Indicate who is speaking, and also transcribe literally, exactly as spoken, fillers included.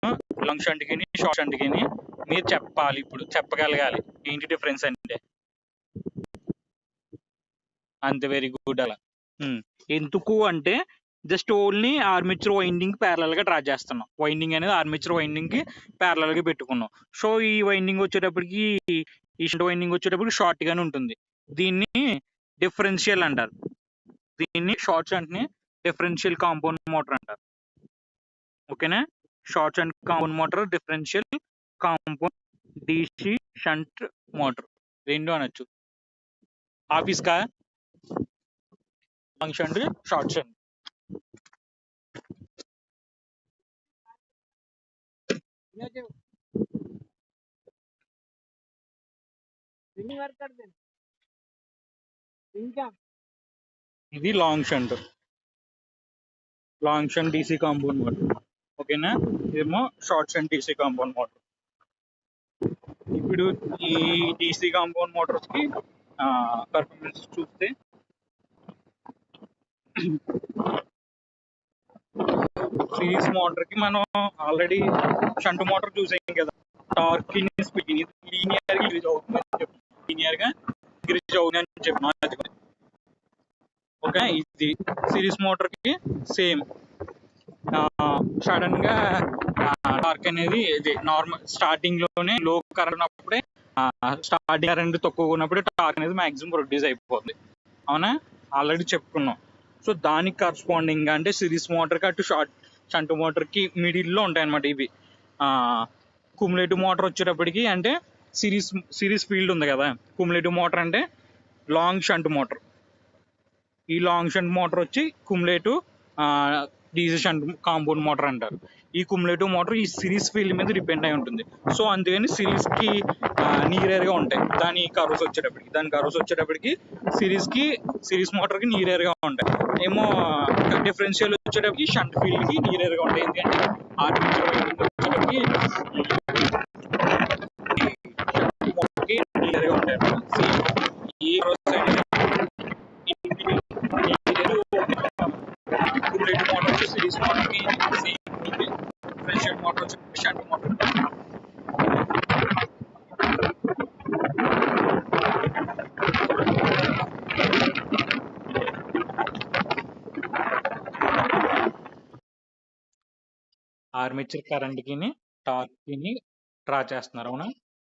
Speaker 1: Long shunt కి short shunt కి మీరు చెప్పాలి, ఇప్పుడు చెప్పగలగాలి ఏంటి డిఫరెన్స్ అంటే. అంతే, వెరీ గుడ్. అలా ఎందుకు అంటే just only armature winding parallel గా డ్రా చేస్తున్నాం. వైండింగ్ అనేది ఆర్మేచర్ వైండింగ్ కి ప్యారలల్ గా పెట్టుకున్నాం. సో ఈ వైండింగ్ వచ్చేటప్పటికి ఈ షంట్ వైండింగ్ వచ్చేటప్పటికి షార్ట్ గానే ఉంటుంది. దీన్ని డిఫరెన్షియల్ అంటారు. దీన్ని షార్ట్ షంట్ ని డిఫరెన్షియల్ కాంపౌండ్ మోటార్ అంటారు. ఓకేనా? Short shunt compound motor, differential compound DC shunt motor రెండు అనొచ్చు. ఆఫీస్ కా లాంగ్ షంట్, షార్ట్ షంట్. ఇది long shunt, long shunt DC compound motor. ఓకేనా? ఇదేమో short shunt DC compound motor. ఇప్పుడు ఈ డీసీ కాంపౌండ్ మోటార్స్ కి పర్ఫార్మెన్స్ చూస్తే సిరీస్ మోటార్ కి మనం ఆల్రెడీ షంట్ మోటార్ చూసాం కదా, టార్క్ స్పీడ్ లీనియర్ గా ఇంక్రీజ్ అవుతుందని చెప్పి లీనియర్ గా ఇంక్రీజ్ అవుతుందని చెప్పిన. ఓకే, ఇది సిరీస్ మోటార్ కి సేమ్. సడన్ గా టార్క్ అనేది ఇది నార్మల్ స్టార్టింగ్ లోనే లో కరెంట్ ఉన్నప్పుడే, స్టార్టింగ్ కరెంట్ తక్కువ ఉన్నప్పుడే టార్క్ అనేది మాక్సిమం ప్రొడ్యూస్ అయిపోతుంది. అవునా? ఆల్రెడీ చెప్పుకున్నాం. సో దానికి కరస్పాండింగ్ గా అంటే సిరీస్ మోటార్ కి అటు షార్ట్ షంట్ మోటార్ కి మిడిల్ లో ఉంటాయి అన్నమాట ఇవి. కుములేటివ్ మోటార్ వచ్చేటప్పటికి అంటే సిరీస్ సిరీస్ ఫీల్డ్ ఉంది కదా, కుములేటివ్ మోటార్ అంటే లాంగ్ షంట్ మోటార్. ఈ లాంగ్ షంట్ మోటార్ వచ్చి cumulative DC shunt compound motor అంటారు. ఈ కుములేటివ్ మోటార్ ఈ సిరీస్ ఫీల్డ్ మీద డిపెండ్ అయి ఉంటుంది. సో అందుకని సిరీస్ కి నియర్ గా ఉంటాయి దాని కర్వ్స్ వచ్చేటప్పటికి. దాని కర్వ్స్ వచ్చేటప్పటికి సిరీస్ కి సిరీస్ మోటార్ కి నియర్ గా ఉంటాయి. ఏమో డిఫరెన్షియల్ వచ్చేటప్పటికి షంట్ ఫీల్డ్ కి నియర్ గా ఉంటాయి. ఎందుకంటే ఆర్మేచర్ వైండింగ్ వచ్చేటప్పటికి మోటార్ కి నియర్ గా ఉంటాయి. ఈ కుములేటివ్ మోటార్ వచ్చి సిరీస్ మోటార్ కి సేమ్ ఉంటుంది. డిఫరెన్షియల్ మోటార్ వచ్చి షంట్ మోటార్. ఆర్మేచర్ కరెంట్ కి టార్క్ కి డ్రా చేస్తున్నారు. అవునా?